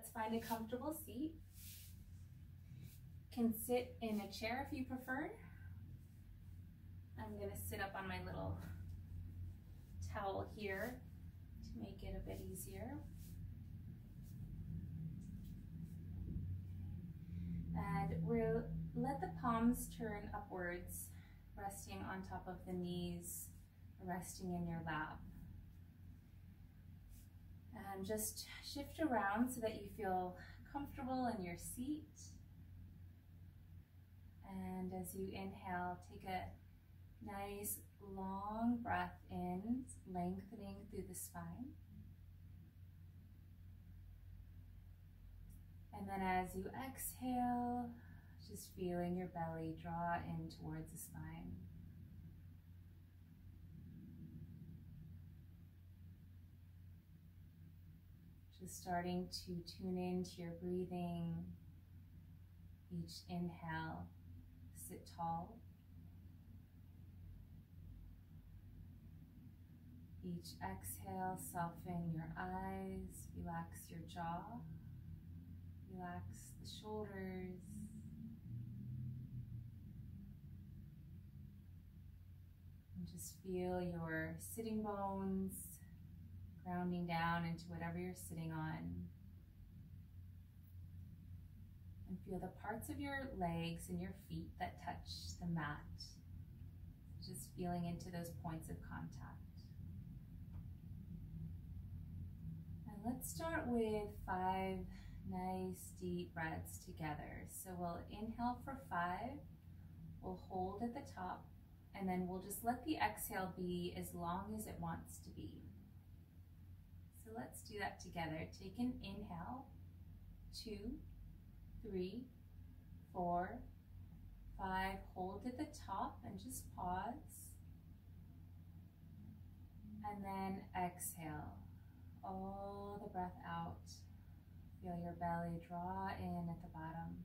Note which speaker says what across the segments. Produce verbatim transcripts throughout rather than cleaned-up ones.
Speaker 1: let's find a comfortable seat. You can sit in a chair if you prefer. I'm gonna sit up on my little towel here to make it a bit easier. And we'll let the palms turn upwards, resting on top of the knees, resting in your lap. And just shift around so that you feel comfortable in your seat. And as you inhale, take a nice long breath in, lengthening through the spine. And then as you exhale, just feeling your belly draw in towards the spine. Just starting to tune into your breathing. Each inhale, sit tall. Each exhale, soften your eyes, relax your jaw, relax the shoulders. And just feel your sitting bones grounding down into whatever you're sitting on. And feel the parts of your legs and your feet that touch the mat. Just feeling into those points of contact. And let's start with five nice deep breaths together. So we'll inhale for five, we'll hold at the top, and then we'll just let the exhale be as long as it wants to be. So let's do that together. Take an inhale, two, three, four, five, hold at the top and just pause. And then exhale, all the breath out. Feel your belly draw in at the bottom.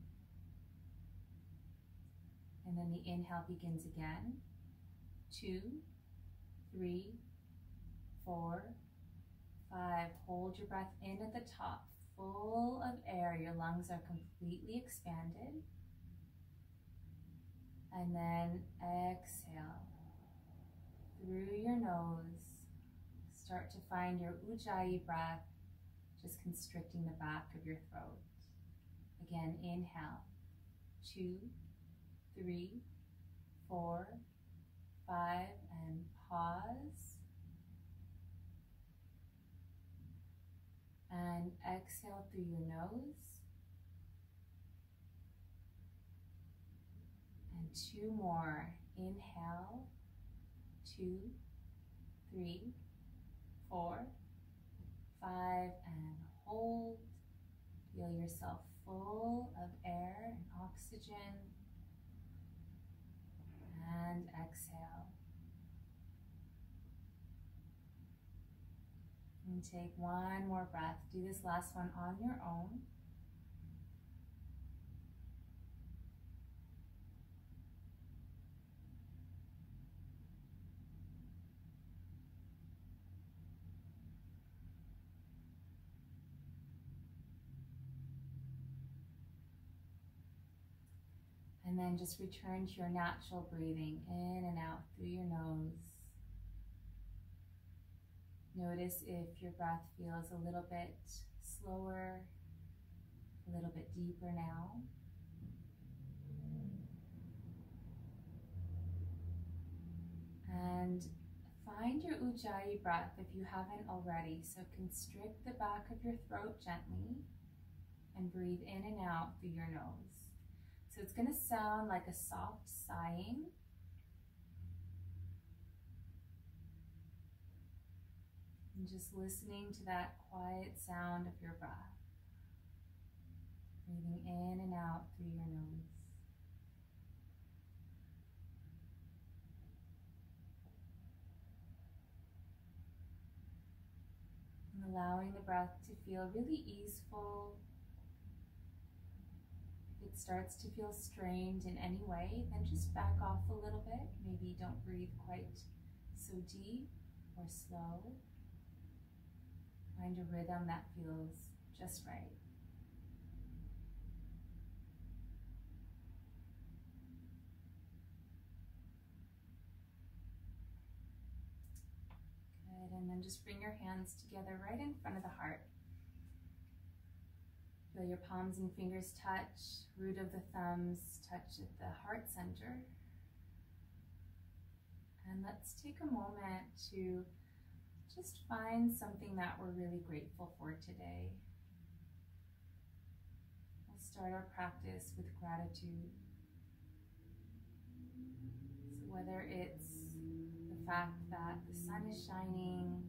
Speaker 1: And then the inhale begins again. Two, three, four, five. Hold your breath in at the top, full of air. Your lungs are completely expanded. And then exhale through your nose. Start to find your Ujjayi breath, just constricting the back of your throat. Again, inhale, two, three, four, five, and pause. And exhale through your nose. And two more. Inhale, two, three, four, five, and hold. Feel yourself full of air and oxygen. And exhale. And take one more breath. Do this last one on your own. And then just return to your natural breathing in and out through your nose. Notice if your breath feels a little bit slower, a little bit deeper now. And find your Ujjayi breath if you haven't already. So constrict the back of your throat gently and breathe in and out through your nose. So it's going to sound like a soft sighing. And just listening to that quiet sound of your breath. Breathing in and out through your nose. And allowing the breath to feel really easeful. If it starts to feel strained in any way, then just back off a little bit. Maybe don't breathe quite so deep or slow. Find a rhythm that feels just right. And then just bring your hands together right in front of the heart. Feel your palms and fingers touch, root of the thumbs touch at the heart center. And let's take a moment to just find something that we're really grateful for today. We'll start our practice with gratitude. So whether it's the fact that the sun is shining,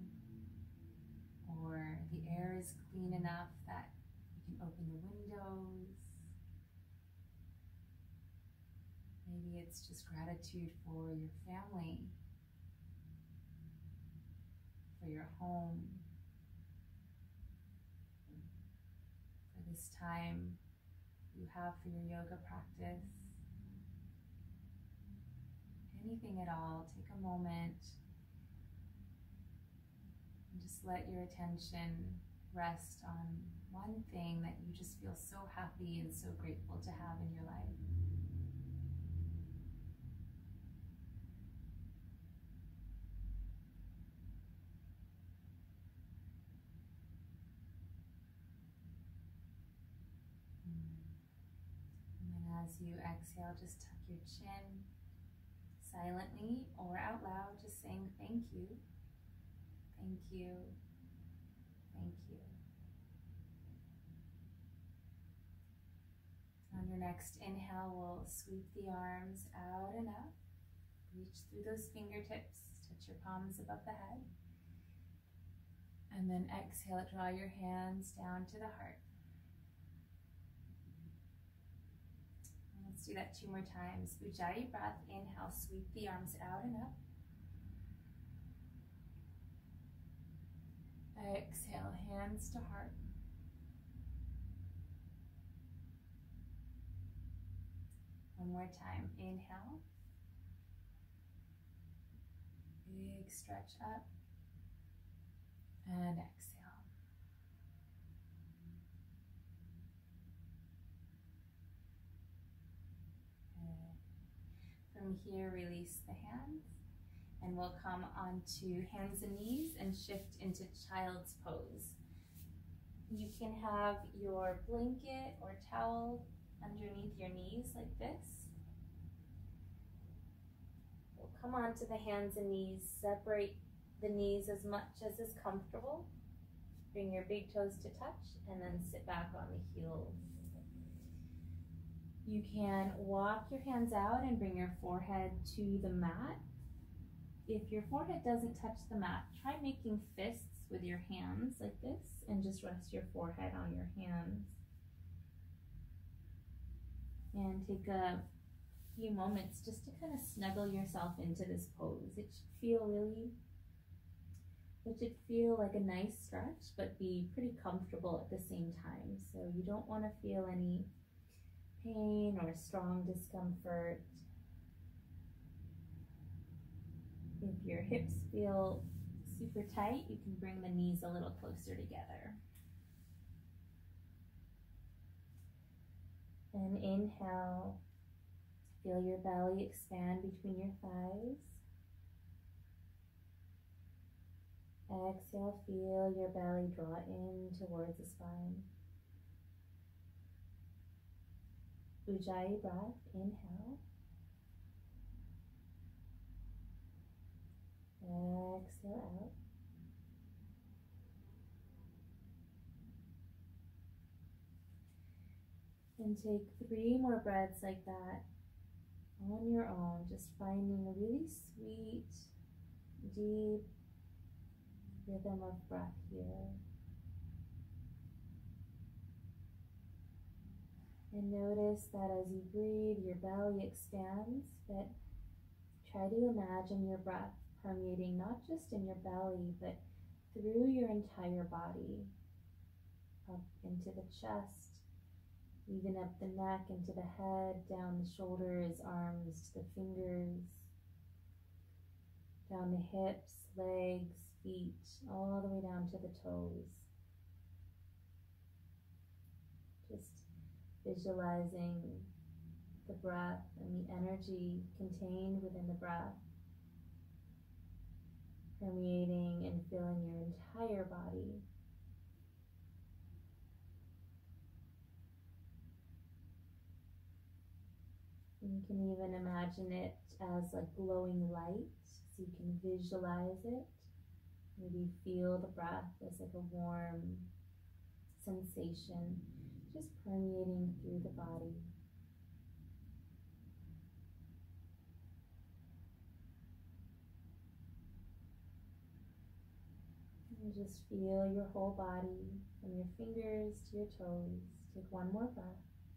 Speaker 1: or the air is clean enough that you can open the windows. Maybe it's just gratitude for your family, for your home, for this time you have for your yoga practice. Anything at all, take a moment and just let your attention rest on one thing that you just feel so happy and so grateful to have in your life. And then as you exhale, just tuck your chin silently or out loud, just saying thank you, thank you, thank you. On your next inhale, we'll sweep the arms out and up. Reach through those fingertips, touch your palms above the head. And then exhale, draw your hands down to the heart. And let's do that two more times. Ujjayi breath, inhale, sweep the arms out and up. Exhale, hands to heart. One more time, inhale. Big stretch up. And exhale. Good. From here, release the hands. And we'll come onto hands and knees and shift into child's pose. You can have your blanket or towel underneath your knees like this. We'll come onto the hands and knees, separate the knees as much as is comfortable. Bring your big toes to touch and then sit back on the heels. You can walk your hands out and bring your forehead to the mat. If your forehead doesn't touch the mat, try making fists with your hands like this and just rest your forehead on your hands. And take a few moments just to kind of snuggle yourself into this pose. It should feel really, it should feel like a nice stretch, but be pretty comfortable at the same time. So you don't want to feel any pain or strong discomfort. If your hips feel super tight, you can bring the knees a little closer together. And inhale, feel your belly expand between your thighs. Exhale, feel your belly draw in towards the spine. Ujjayi breath, inhale. Exhale out. And take three more breaths like that on your own, just finding a really sweet, deep rhythm of breath here. And notice that as you breathe, your belly expands, but try to imagine your breath permeating not just in your belly, but through your entire body, up into the chest, even up the neck, into the head, down the shoulders, arms to the fingers, down the hips, legs, feet, all the way down to the toes. Just visualizing the breath and the energy contained within the breath. permeating and filling your entire body. You can even imagine it as like glowing light, so you can visualize it. Maybe feel the breath as like a warm sensation just permeating through the body. And just feel your whole body from your fingers to your toes. Take one more breath.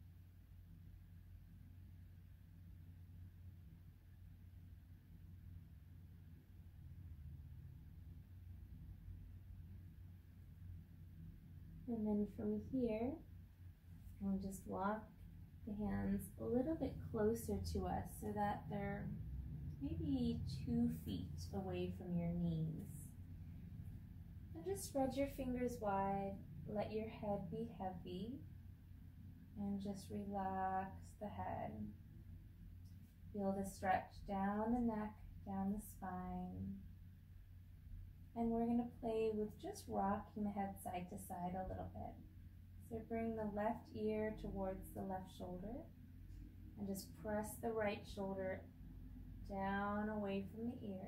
Speaker 1: And then from here, we'll just walk the hands a little bit closer to us so that they're maybe two feet away from your knees. And just spread your fingers wide, let your head be heavy, and just relax the head. Feel the stretch down the neck, down the spine. And we're going to play with just rocking the head side to side a little bit. So bring the left ear towards the left shoulder and just press the right shoulder down away from the ear.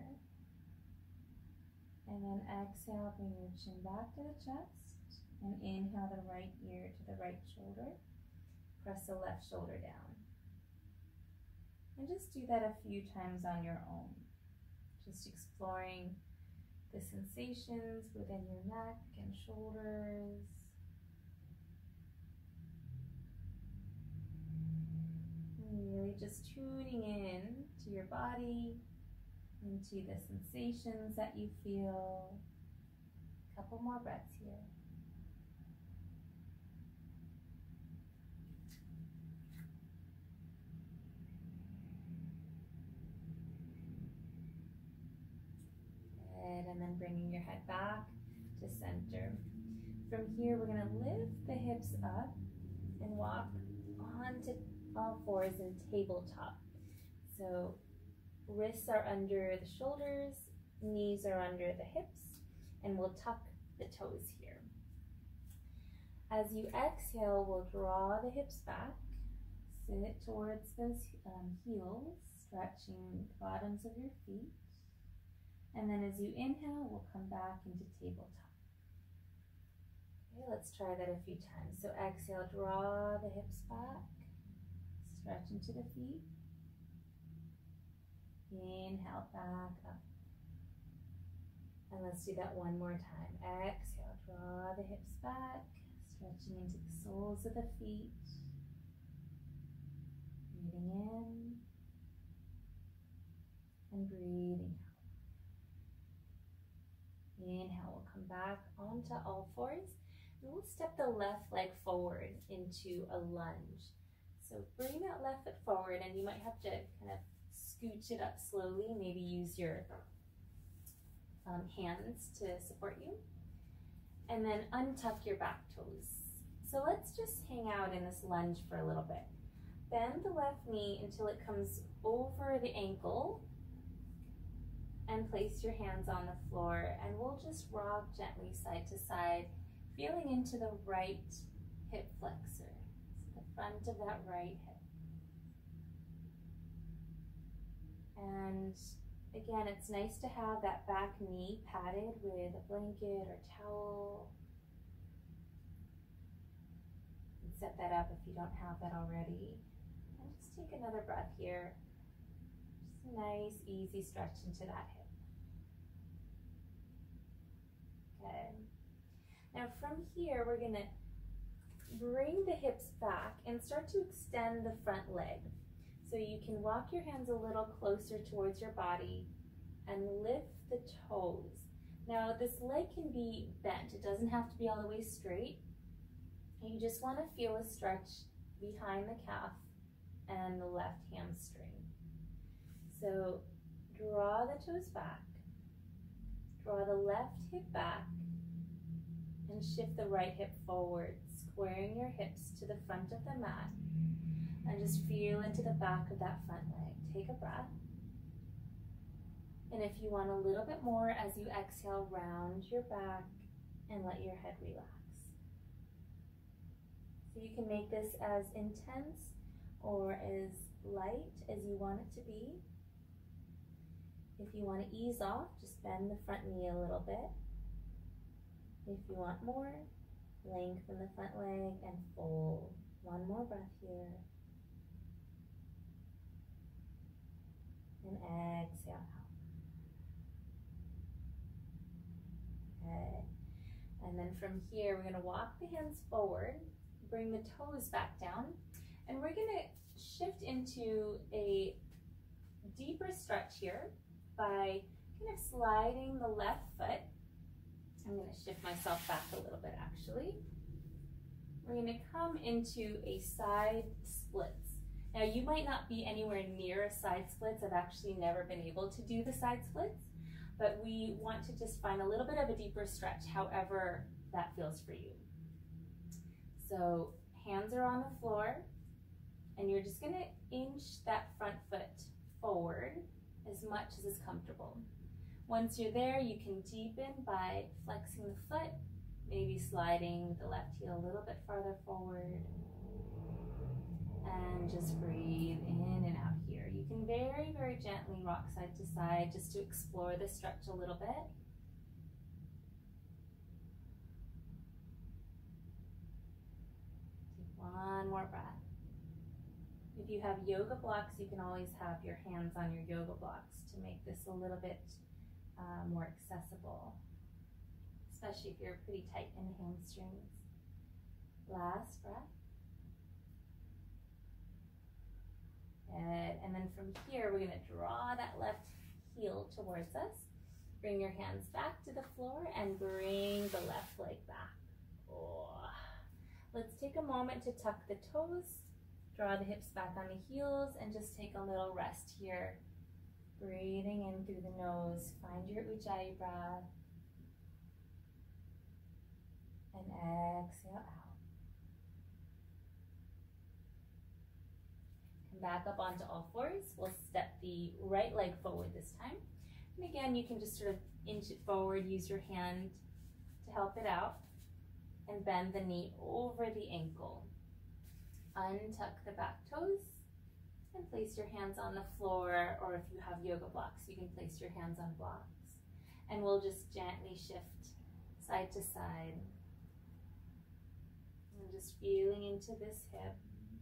Speaker 1: And then exhale, bring your chin back to the chest and inhale the right ear to the right shoulder. Press the left shoulder down. And just do that a few times on your own. Just exploring the sensations within your neck and shoulders. And really just tuning in to your body, into the sensations that you feel. A couple more breaths here. And then bringing your head back to center. From here, we're going to lift the hips up and walk onto all fours in tabletop. So wrists are under the shoulders, knees are under the hips, and we'll tuck the toes here. As you exhale, we'll draw the hips back, sit towards those um, heels, stretching the bottoms of your feet. And then as you inhale, we'll come back into tabletop. Okay, let's try that a few times. So exhale, draw the hips back, stretch into the feet. Inhale, back up. And let's do that one more time. Exhale, draw the hips back, stretching into the soles of the feet. Breathing in and breathing out. Inhale, we'll come back onto all fours, and we'll step the left leg forward into a lunge. So bring that left foot forward, and you might have to kind of scooch it up slowly, maybe use your um, hands to support you, and then untuck your back toes. So let's just hang out in this lunge for a little bit. Bend the left knee until it comes over the ankle, and place your hands on the floor, and we'll just rock gently side to side, feeling into the right hip flexor, so the front of that right hip. And again, it's nice to have that back knee padded with a blanket or towel. You can set that up if you don't have that already. And just take another breath here. Just a nice, easy stretch into that hip. Good. Now from here, we're going to bring the hips back and start to extend the front leg. So you can walk your hands a little closer towards your body and lift the toes. Now this leg can be bent. It doesn't have to be all the way straight. You just want to feel a stretch behind the calf and the left hamstring. So draw the toes back, draw the left hip back, and shift the right hip forward, squaring your hips to the front of the mat. And just feel into the back of that front leg. Take a breath. And if you want a little bit more, as you exhale, round your back and let your head relax. So you can make this as intense or as light as you want it to be. If you want to ease off, just bend the front knee a little bit. If you want more, lengthen the front leg and fold. One more breath here. And exhale out. Okay. And then from here, we're going to walk the hands forward, bring the toes back down, and we're going to shift into a deeper stretch here by kind of sliding the left foot. I'm going to shift myself back a little bit actually. We're going to come into a side splits. Now you might not be anywhere near a side splits. I've actually never been able to do the side splits, but we want to just find a little bit of a deeper stretch, however that feels for you. So hands are on the floor, and you're just going to inch that front foot forward as much as is comfortable. Once you're there, you can deepen by flexing the foot, maybe sliding the left heel a little bit farther forward, and just breathe in and out here. You can very, very gently rock side to side just to explore the stretch a little bit. Take one more breath. If you have yoga blocks, you can always have your hands on your yoga blocks to make this a little bit uh, more accessible, especially if you're pretty tight in the hamstrings. Last breath. Good. And then from here, we're going to draw that left heel towards us. Bring your hands back to the floor and bring the left leg back. Oh. Let's take a moment to tuck the toes, draw the hips back on the heels, and just take a little rest here. Breathing in through the nose. Find your Ujjayi breath. And exhale out. Come back up onto all fours. We'll step the right leg forward this time. And again, you can just sort of inch it forward, use your hand to help it out, and bend the knee over the ankle. Untuck the back toes and place your hands on the floor, or if you have yoga blocks, you can place your hands on blocks. And we'll just gently shift side to side. And just feeling into this hip.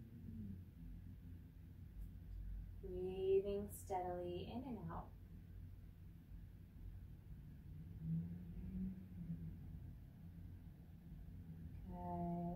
Speaker 1: Breathing steadily in and out. Good.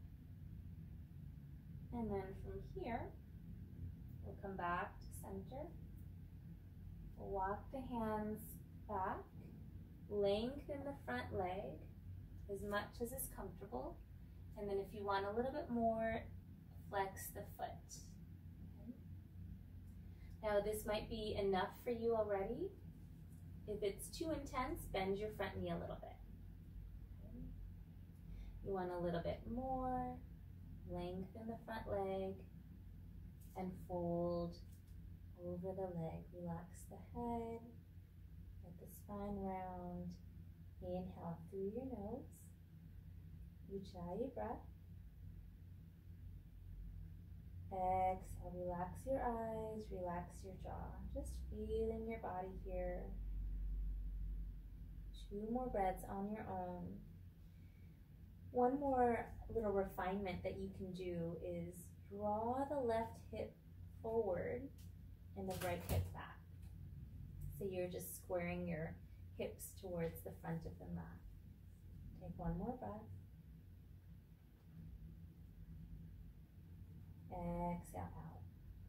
Speaker 1: And then from here, we'll come back to center. We'll walk the hands back, lengthen the front leg as much as is comfortable. And then if you want a little bit more, flex the foot. Okay. Now this might be enough for you already. If it's too intense, bend your front knee a little bit. Okay. You want a little bit more, lengthen the front leg and fold over the leg. Relax the head, let the spine round. Inhale through your nose. Ujjayi breath. Exhale, relax your eyes, relax your jaw. Just feeling your body here. Two more breaths on your own. One more little refinement that you can do is draw the left hip forward and the right hip back. So you're just squaring your hips towards the front of the mat. Take one more breath. Exhale out.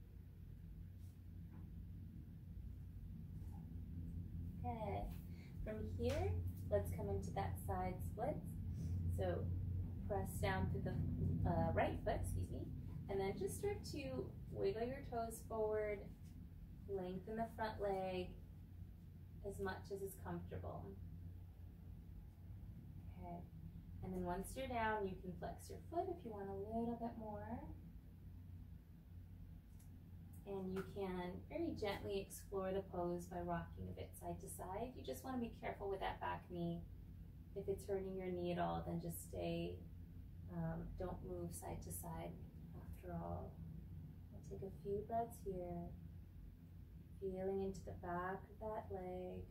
Speaker 1: Okay. From here, let's come into that side split. So press down through the uh, right foot, excuse me, and then just start to wiggle your toes forward, lengthen the front leg as much as is comfortable. Okay, and then once you're down, you can flex your foot if you want a little bit more. And you can very gently explore the pose by rocking a bit side to side. You just want to be careful with that back knee. If it's hurting your knee at all, then just stay, um, don't move side to side after all. I'll take a few breaths here, feeling into the back of that leg.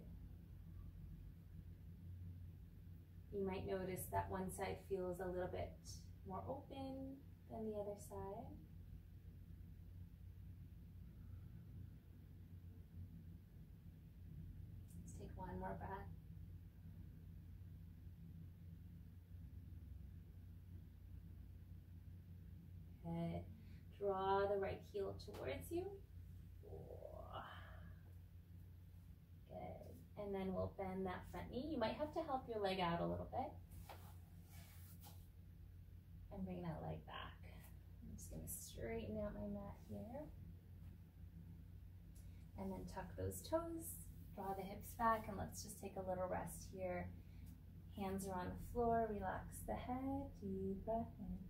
Speaker 1: You might notice that one side feels a little bit more open than the other side. Let's take one more breath. Good. Draw the right heel towards you. Good. And then we'll bend that front knee. You might have to help your leg out a little bit. And bring that leg back. I'm just going to straighten out my mat here. And then tuck those toes. Draw the hips back, and let's just take a little rest here. Hands are on the floor. Relax the head. Deep breath in.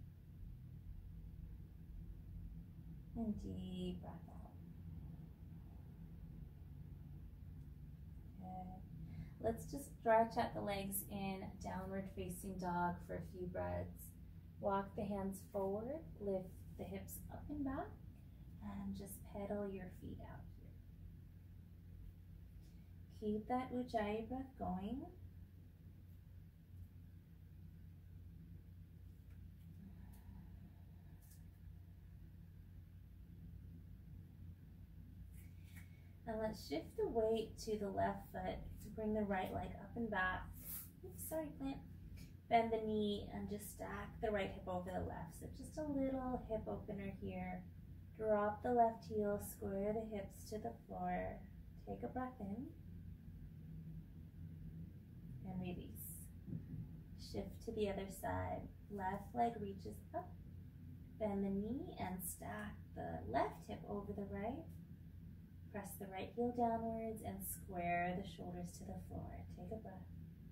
Speaker 1: And deep breath out. Good. Let's just stretch out the legs in downward facing dog for a few breaths. Walk the hands forward, lift the hips up and back, and just pedal your feet out here. Keep that Ujjayi breath going. And let's shift the weight to the left foot to bring the right leg up and back. Oops, sorry, plant. Bend the knee and just stack the right hip over the left. So just a little hip opener here. Drop the left heel, square the hips to the floor. Take a breath in. And release. Shift to the other side. Left leg reaches up. Bend the knee and stack the left hip over the right. Press the right heel downwards and square the shoulders to the floor. Take a breath.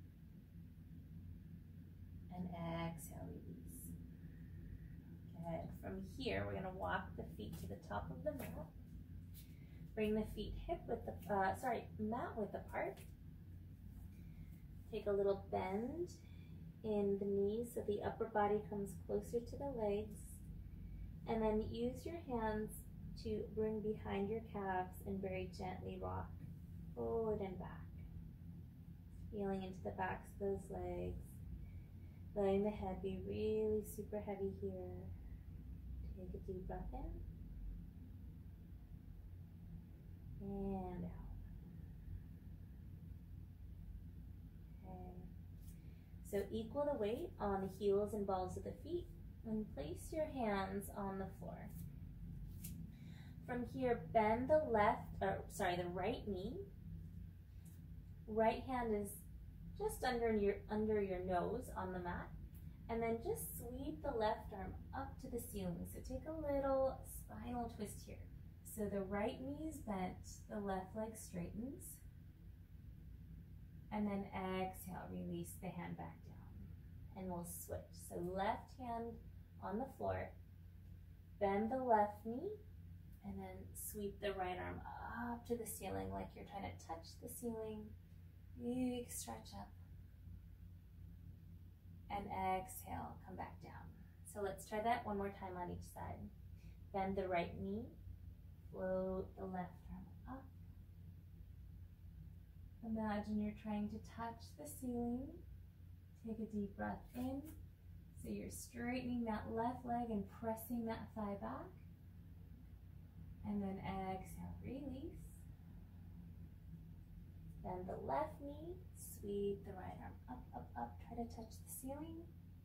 Speaker 1: And exhale, release. Good. From here, we're going to walk the feet to the top of the mat. Bring the feet hip width, uh, sorry, mat width apart. Take a little bend in the knees so the upper body comes closer to the legs. And then use your hands to bring behind your calves and very gently rock forward and back. Feeling into the backs of those legs. Letting the head be really super heavy here. Take a deep breath in. And out. Okay. So equal the weight on the heels and balls of the feet and place your hands on the floor. From here, bend the left, or sorry, the right knee. Right hand is just under your, under your nose on the mat. And then just sweep the left arm up to the ceiling. So take a little spinal twist here. So the right knee is bent, the left leg straightens. And then exhale, release the hand back down. And we'll switch. So left hand on the floor, bend the left knee, and then sweep the right arm up to the ceiling like you're trying to touch the ceiling. Big stretch up. And exhale, come back down. So let's try that one more time on each side. Bend the right knee, float the left arm up. Imagine you're trying to touch the ceiling. Take a deep breath in. So you're straightening that left leg and pressing that thigh back. And then exhale, release. Bend the left knee, sweep the right arm up, up, up. Try to touch the ceiling.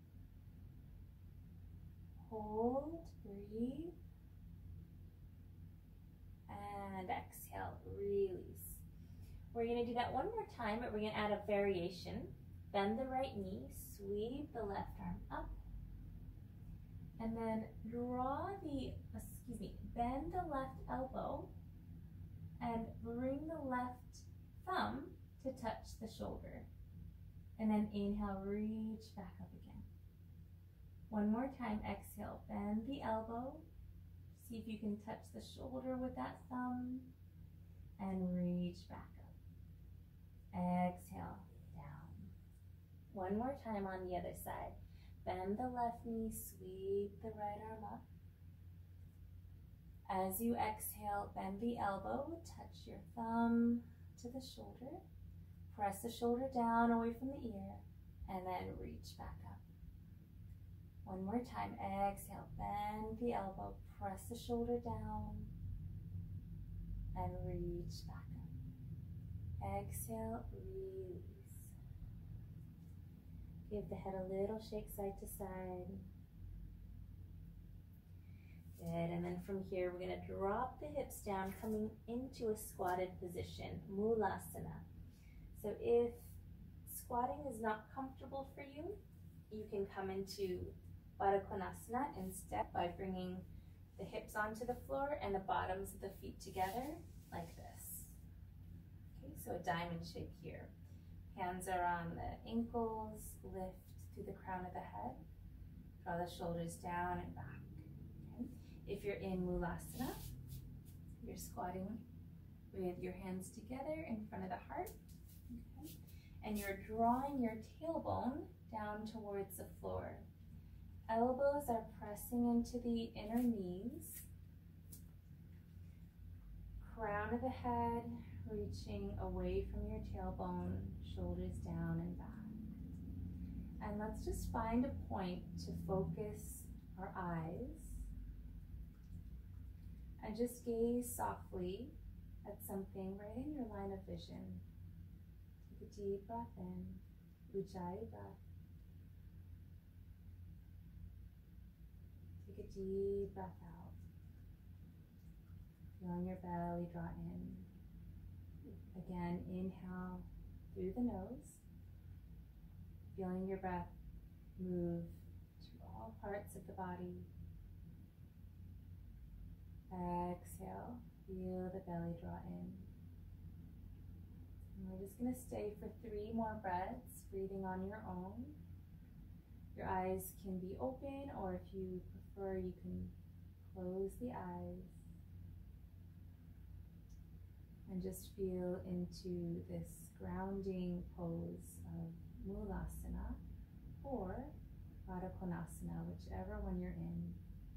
Speaker 1: Hold, breathe. And exhale, release. We're going to do that one more time, but we're going to add a variation. Bend the right knee, sweep the left arm up. And then draw the, excuse me, bend the left elbow and bring the left thumb to touch the shoulder. And then inhale, reach back up again. One more time, exhale, bend the elbow, See if you can touch the shoulder with that thumb and reach back up. Exhale, down. One more time on the other side. Bend the left knee, sweep the right arm up. As you exhale, bend the elbow, touch your thumb to the shoulder. Press the shoulder down away from the ear, and then reach back up. One more time, exhale, bend the elbow, press the shoulder down, and reach back up. Exhale, release. Give the head a little shake side to side. Good, and then from here, we're gonna drop the hips down, coming into a squatted position, Mulasana. So if squatting is not comfortable for you, you can come into Baddha Konasana instead by bringing the hips onto the floor and the bottoms of the feet together like this. Okay, so a diamond shape here. Hands are on the ankles, lift through the crown of the head. Draw the shoulders down and back. Okay. If you're in Mulasana, you're squatting with your hands together in front of the heart. Okay. And you're drawing your tailbone down towards the floor. Elbows are pressing into the inner knees. Crown of the head reaching away from your tailbone, shoulders down and back. And let's just find a point to focus our eyes and just gaze softly at something right in your line of vision. Take a deep breath in, Ujjayi breath. Take a deep breath out. Feeling your belly draw in. Again, inhale through the nose. Feeling your breath move to all parts of the body. Exhale, feel the belly draw in. And we're just going to stay for three more breaths, breathing on your own. Your eyes can be open, or if you prefer, you can close the eyes. And just feel into this grounding pose of Mulasana or Baddha Konasana, whichever one you're in.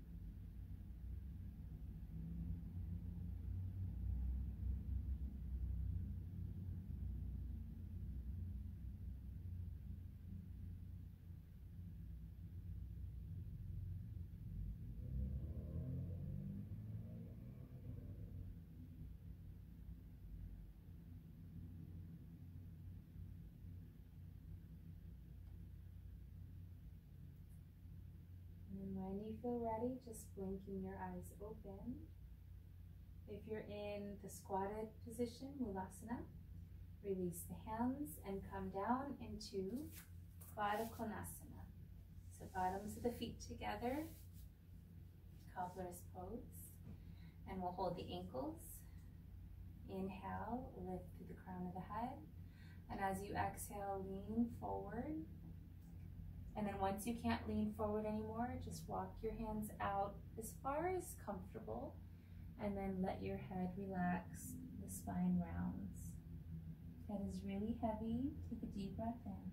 Speaker 1: And when you feel ready, just blinking your eyes open. If you're in the squatted position, Mulasana, release the hands and come down into Baddha Konasana. So bottoms of the feet together, cobbler's pose. And we'll hold the ankles. Inhale, lift through the crown of the head. And as you exhale, lean forward. And then once you can't lean forward anymore, just walk your hands out as far as comfortable, and then let your head relax, the spine rounds. Head is really heavy. Take a deep breath in.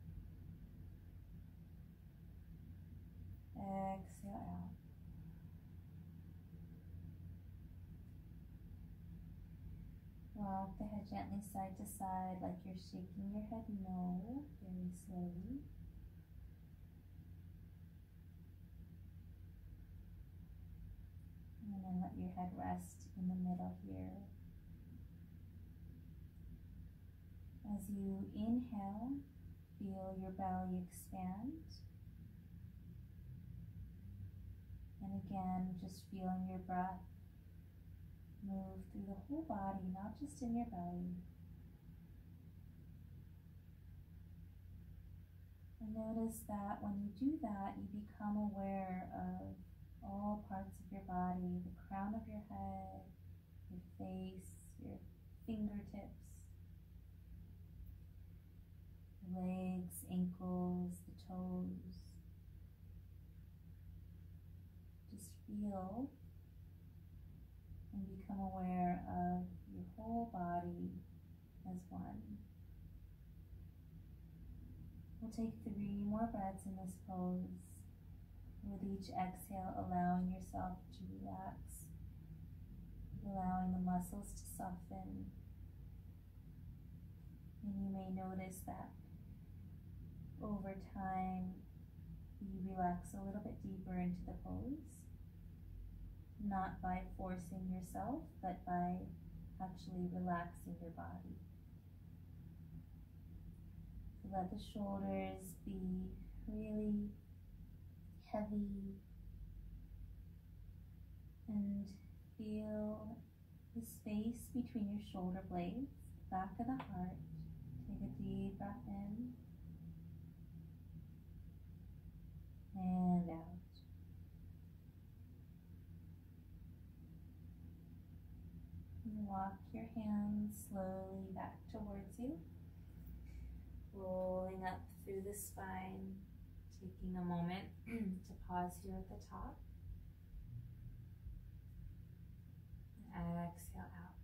Speaker 1: Exhale out. Rock the head gently side to side like you're shaking your head no, very slowly. And then let your head rest in the middle here. As you inhale, feel your belly expand. And again, just feeling your breath move through the whole body, not just in your belly. And notice that when you do that, you become aware of all parts of your body, the crown of your head, your face, your fingertips, the legs, ankles, the toes. Just feel and become aware of your whole body as one. We'll take three more breaths in this pose, with each exhale allowing yourself to relax, allowing the muscles to soften. And you may notice that over time you relax a little bit deeper into the pose, not by forcing yourself, but by actually relaxing your body. So let the shoulders be really heavy, and feel the space between your shoulder blades, back of the heart. Take a deep breath in and out. And walk your hands slowly back towards you, rolling up through the spine, taking a moment to pause here at the top. Exhale out.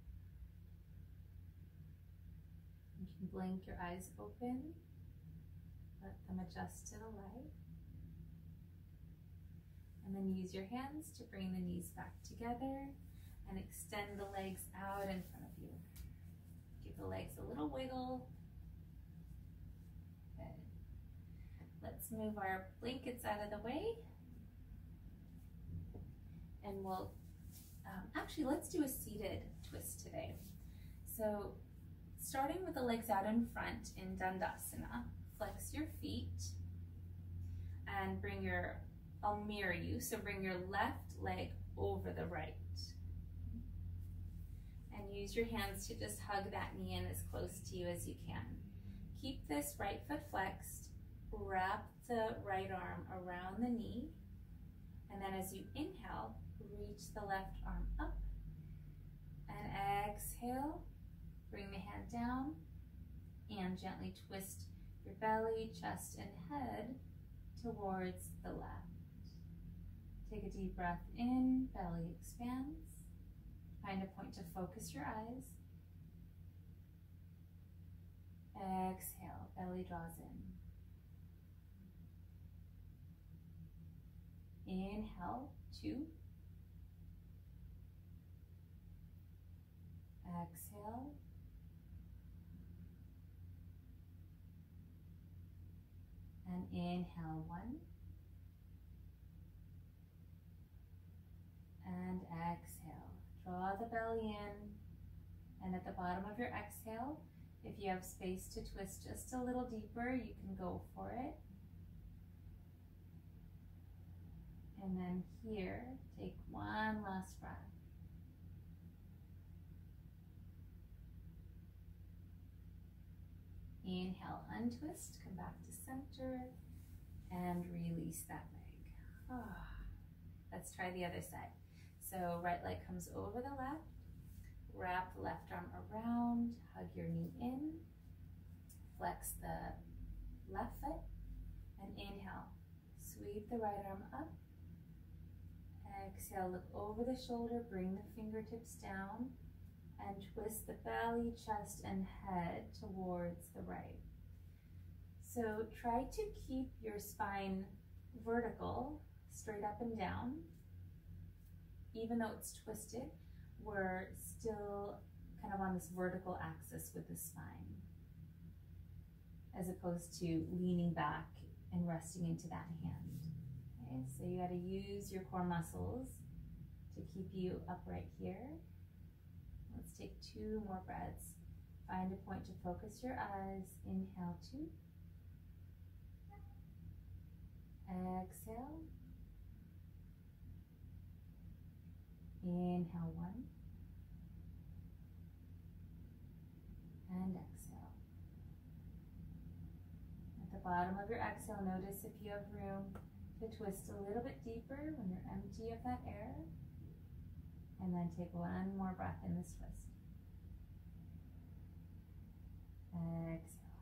Speaker 1: You can blink your eyes open, let them adjust to the light, and then use your hands to bring the knees back together and extend the legs out in front of you. Give the legs a little wiggle. Good. Let's move our blankets out of the way, and we'll Um, actually, let's do a seated twist today. So starting with the legs out in front in Dandasana, flex your feet and bring your, I'll mirror you, so bring your left leg over the right. And use your hands to just hug that knee in as close to you as you can. Keep this right foot flexed, wrap the right arm around the knee, and then as you inhale, reach the left arm up, and exhale, bring the hand down, and gently twist your belly, chest, and head towards the left. Take a deep breath in, belly expands. Find a point to focus your eyes. Exhale, belly draws in. Inhale, two. Exhale. And inhale, one. And exhale. Draw the belly in. And at the bottom of your exhale, if you have space to twist just a little deeper, you can go for it. And then here, take one last breath. Inhale, untwist, come back to center, and release that leg. Oh. Let's try the other side. So right leg comes over the left, wrap the left arm around, hug your knee in, flex the left foot, and inhale. Sweep the right arm up. Exhale, look over the shoulder, bring the fingertips down, and twist the belly, chest, and head towards the right. So try to keep your spine vertical, straight up and down. Even though it's twisted, we're still kind of on this vertical axis with the spine, as opposed to leaning back and resting into that hand. Okay, so you gotta use your core muscles to keep you upright here. Let's take two more breaths. Find a point to focus your eyes. Inhale, two. Exhale. Inhale, one. And exhale. At the bottom of your exhale, notice if you have room to twist a little bit deeper when you're empty of that air. And then take one more breath in this twist. Exhale.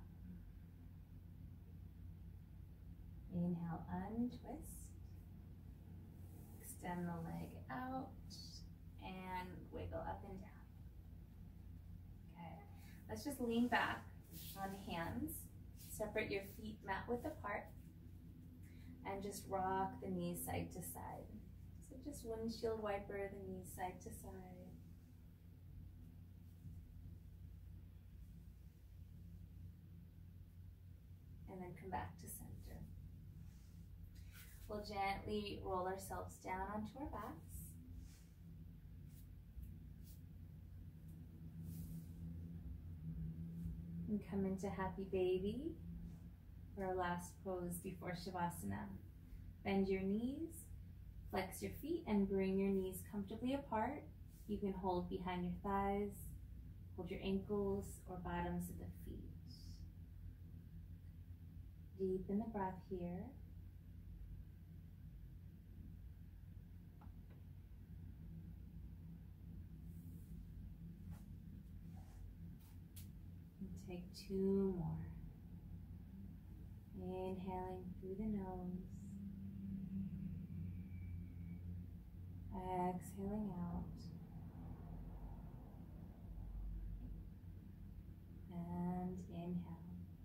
Speaker 1: Inhale, untwist. Extend the leg out and wiggle up and down. Okay, let's just lean back on hands. Separate your feet mat width apart and just rock the knees side to side. So just windshield wiper the knees side to side. And then come back to center. We'll gently roll ourselves down onto our backs. And come into happy baby for our last pose before Shavasana. Bend your knees, flex your feet, and bring your knees comfortably apart. You can hold behind your thighs, hold your ankles or bottoms of the feet. Deepen the breath here. And take two more. Inhaling through the nose. Exhaling out. And inhale.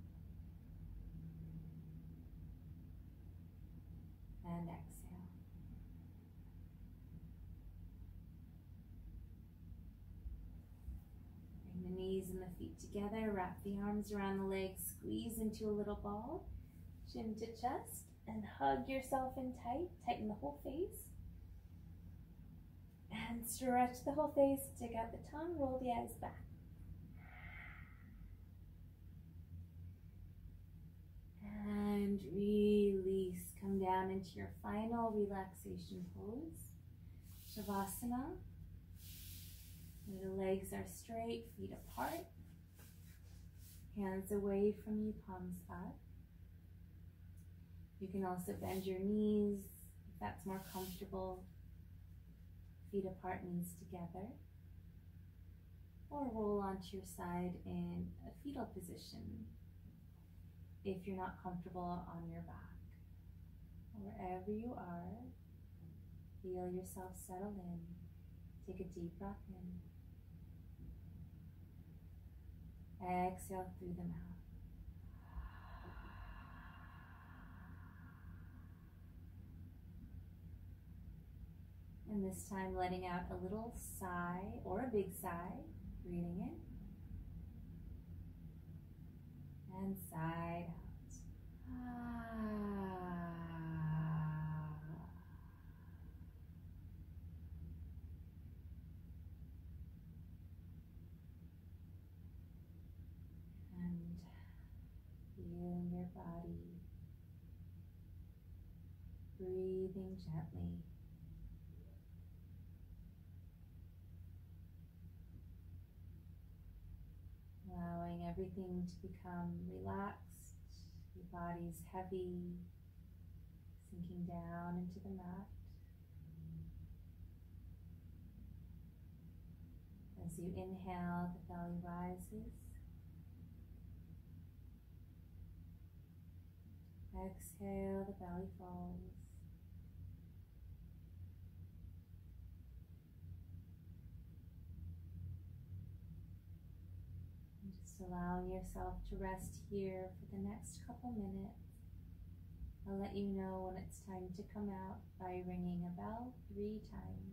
Speaker 1: And exhale. Bring the knees and the feet together. Wrap the arms around the legs. Squeeze into a little ball. Chin to chest. And hug yourself in tight. Tighten the whole face. And stretch the whole face. Stick out the tongue. Roll the eyes back. And release. Come down into your final relaxation pose, Shavasana. The legs are straight, feet apart, hands away from you, palms up. You can also bend your knees if that's more comfortable, feet apart, knees together, or roll onto your side in a fetal position if you're not comfortable on your back. Wherever you are, feel yourself settle in. Take a deep breath in. Exhale through the mouth. And this time letting out a little sigh or a big sigh, breathing in. And sigh out. Ah. And feeling your body, breathing gently. Allowing everything to become relaxed. Your body's heavy, sinking down into the mat. As you inhale, the belly rises. Exhale, the belly falls. And just allowing yourself to rest here for the next couple minutes. I'll let you know when it's time to come out by ringing a bell three times.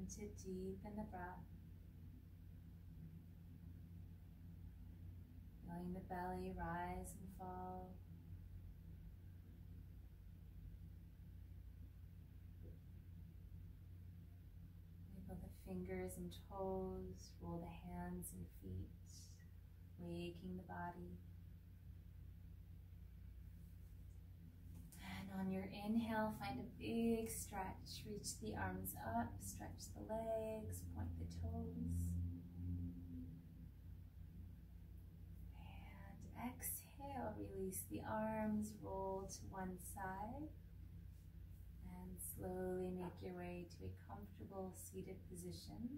Speaker 1: And to deepen the breath, feeling the belly rise and fall. Wiggle the fingers and toes, roll the hands and feet, waking the body. And on your inhale, find a big stretch. Reach the arms up, stretch the legs, point the toes. And exhale, release the arms, roll to one side. And slowly make your way to a comfortable seated position.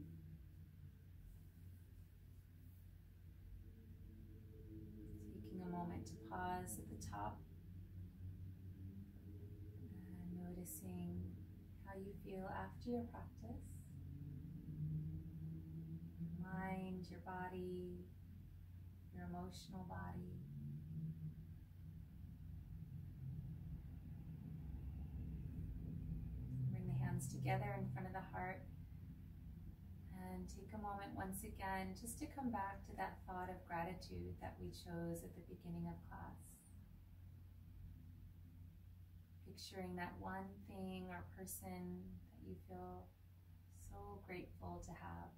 Speaker 1: Taking a moment to pause at the top. And noticing how you feel after your practice. Your mind, your body, your emotional body. Bring the hands together in front of the heart. And take a moment once again just to come back to that thought of gratitude that we chose at the beginning of class. Picturing that one thing or person that you feel so grateful to have.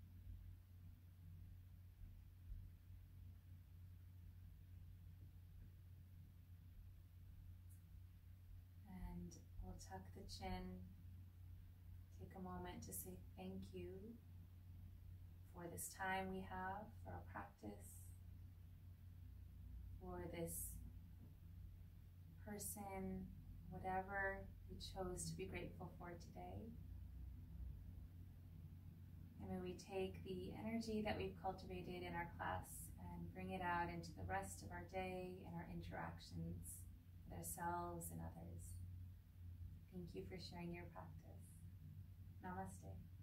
Speaker 1: And we'll tuck the chin. Take a moment to say thank you for this time we have, for our practice, for this person, whatever you chose to be grateful for today. And when we take the energy that we've cultivated in our class and bring it out into the rest of our day and our interactions with ourselves and others. Thank you for sharing your practice. Namaste.